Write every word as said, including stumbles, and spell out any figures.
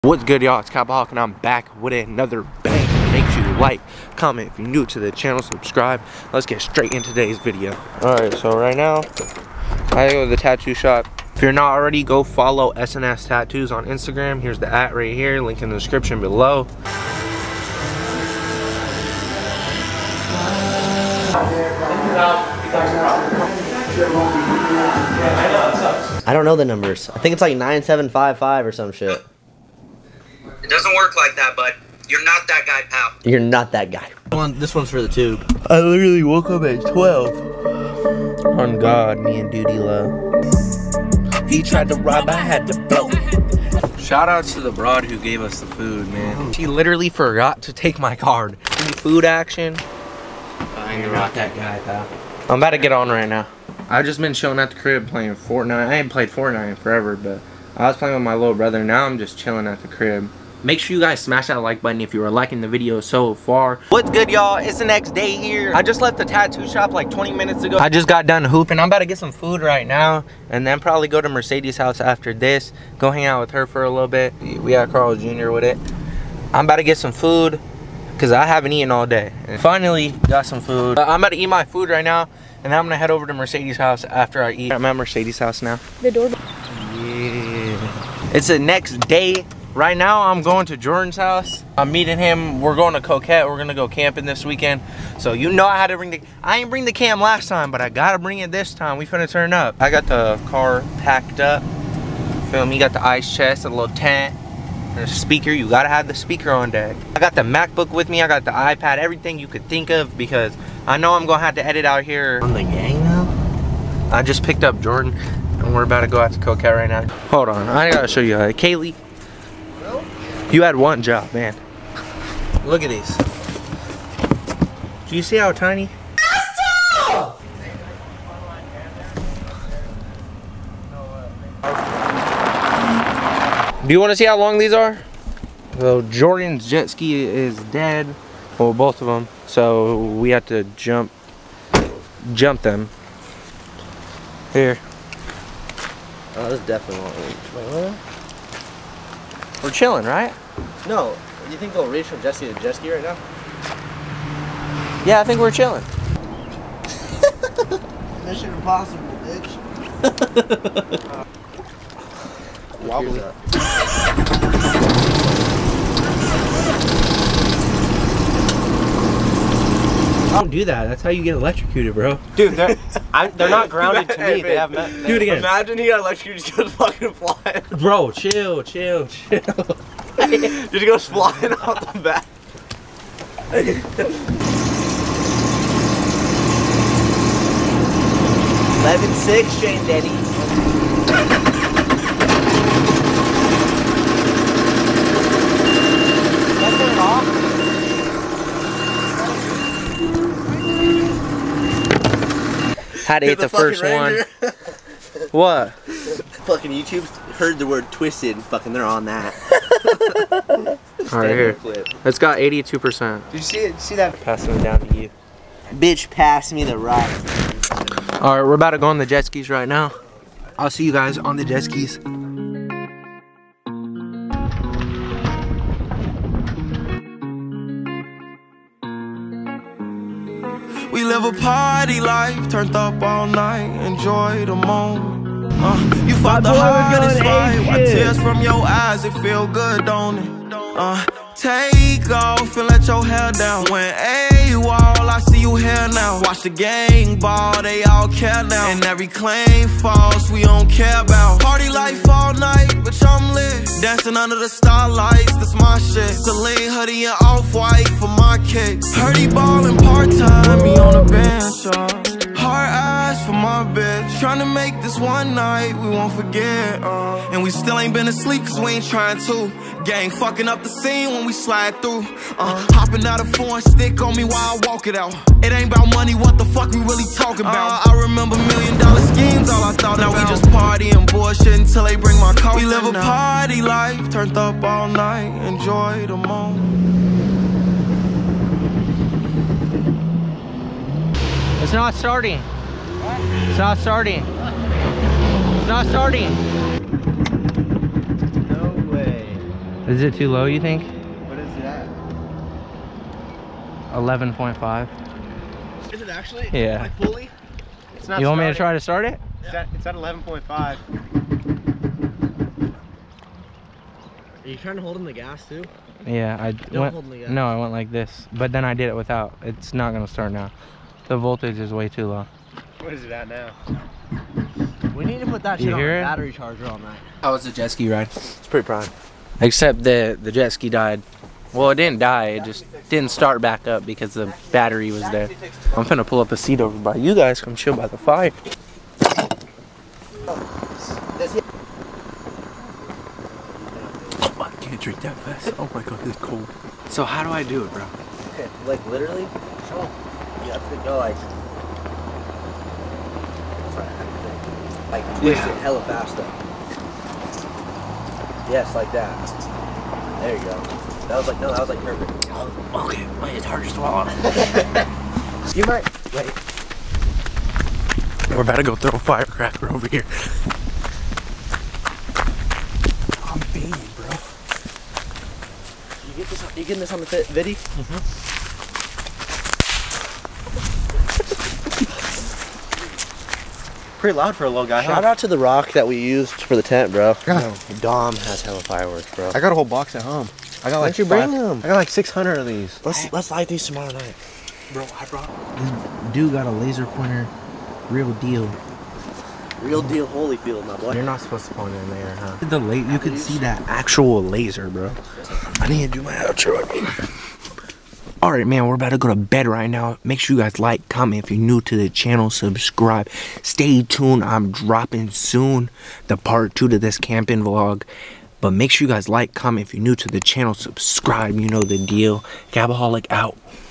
What's good, y'all? It's Cowboy and I'm back with another bang. Make sure you like, comment if you're new to the channel, subscribe. Let's get straight into today's video. Alright, so right now I go to the tattoo shop. If you're not already, go follow S N S Tattoos on Instagram. Here's the at right here, link in the description below. I don't know the numbers. I think it's like nine seven five five or some shit. It doesn't work like that, bud. You're not that guy, pal. You're not that guy. One, this one's for the tube. I literally woke up at twelve. On God, me and Duty Love. He tried to rob, I had to blow. Shout out to the broad who gave us the food, man. She literally forgot to take my card. Any food action? You're not that guy, pal. I'm about to get on right now. I've just been chilling at the crib playing Fortnite. I ain't played Fortnite in forever, but I was playing with my little brother. Now I'm just chilling at the crib. Make sure you guys smash that like button if you are liking the video so far. What's good, y'all? It's the next day here. I just left the tattoo shop like twenty minutes ago. I just got done hooping. I'm about to get some food right now and then probably go to Mercedes' house after this. Go hang out with her for a little bit. We got Carl Junior with it. I'm about to get some food because I haven't eaten all day. And finally got some food. Uh, I'm about to eat my food right now and then I'm gonna head over to Mercedes' house after I eat. I'm at Mercedes' house now. The door. Yeah. It's the next day. Right now, I'm going to Jordan's house. I'm meeting him. We're going to Coquette. We're gonna go camping this weekend. So you know I had to bring the, I didn't bring the cam last time, but I gotta bring it this time. We finna turn up. I got the car packed up. Feel me? Got the ice chest, a little tent, and a speaker. You gotta have the speaker on deck. I got the MacBook with me. I got the iPad, everything you could think of because I know I'm gonna have to edit out here. On the gang now? I just picked up Jordan and we're about to go out to Coquette right now. Hold on, I gotta show you. Uh, Kaylee. You had one job, man. Look at these. Do you see how tiny? Do you want to see how long these are? So Jordan's jet ski is dead. Well, both of them. So we have to jump, jump them. Here. Oh, this is definitely won't reach. Wait, what? We're chilling, right? No, you think they'll reach from jet ski to jet ski right now? Yeah, I think we're chilling. Mission impossible, bitch. Wobbly. Don't do that. That's how you get electrocuted, bro. Dude, they're, I, they're not grounded to me. They have met, Do it again. Imagine he got electrocuted, just goes fucking flying. Bro, chill, chill, chill. Just goes flying off the back. eleven six, Shane Daddy. Had to hit the, the first one. What? Fucking YouTube heard the word twisted. Fucking, they're on that. Alright, here. Clip. It's got eighty-two percent. Did you see it? See that? Passing it down to you. Bitch, pass me the ride. Alright, we're about to go on the jet skis right now. I'll see you guys on the jet skis. We live a party life, turned up all night, enjoy the moment. Uh, you fought the hardest fight, wipe tears from your eyes, it feel good, don't it? Uh, take off and let your hair down. When AWOL, I see you here now. Watch the gang ball, they all care now. And every claim false, we don't care about. Party life all night, bitch, I'm lit. Dancing under the starlights, that's my shit. Celine hoodie and off-white for my kicks. Hurdy ballin' part-time, me on the bench, uh. Hard eyes for my bitch. Tryna make this one night we won't forget, uh. And we still ain't been asleep cause we ain't trying to. Gang fucking up the scene when we slide through, uh. Hopping out a foreign stick on me while I walk it out. It ain't about money, what the fuck we really talking about? Uh, I remember million dollar schemes, all I thought now about. Now we just party and bullshit until they bring my coffee. We live a party life, turned up all night, enjoy the moment. It's not starting. What? It's not starting. It's not starting. No way. Is it too low, you think? What is it at? eleven point five. Is it actually? Yeah. Like fully? It's not You want me to starting. try to start it? It's at, it's at eleven point five. Are you trying to hold in the gas too? Yeah, I Don't went. hold in the gas. No, I went like this, but then I did it without. It's not gonna start now. The voltage is way too low. What is it at now? We need to put that You shit on hear a it? battery charger on that. How was the jet ski ride? It's pretty prime. Except the the jet ski died. Well, it didn't die. It just didn't start back up because the battery was there. I'm finna pull up a seat over by you guys. Come chill by the fire. I can't drink that fast. Oh my god, it's cold. So how do I do it, bro? Okay, like literally, show 'em. You have to go like, like twist Yeah. it hella fast though. Yes, like that. There you go. That was like, no, that was like perfect. Okay, wait, it's hard to swallow. You might, wait. We're about to go throw a firecracker over here. I'm fading, bro. You get this, you getting this on the fit, Viddy? Pretty loud for a little guy, Shout huh? out to the rock that we used for the tent, bro. No, Dom has hella fireworks, bro. I got a whole box at home. I got Why like don't you five- bring them? I got like six hundred of these. Let's let's light these tomorrow night. Bro, I brought this dude got a laser pointer, real deal. Real deal Holyfield, my boy. You're not supposed to point in there, huh? The la you could see that actual laser, bro. I need to do my outro. All right, man, we're about to go to bed right now. Make sure you guys like, comment. If you're new to the channel, subscribe. Stay tuned. I'm dropping soon the part two to this camping vlog. But make sure you guys like, comment. If you're new to the channel, subscribe. You know the deal. Gabaholic out.